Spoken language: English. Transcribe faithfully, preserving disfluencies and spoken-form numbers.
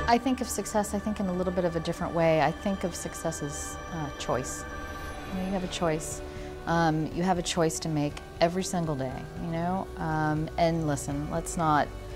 I think of success, I think in a little bit of a different way. I think of success as uh, choice. You know, you have a choice. Um, you have a choice to make every single day, you know? Um, and listen, let's not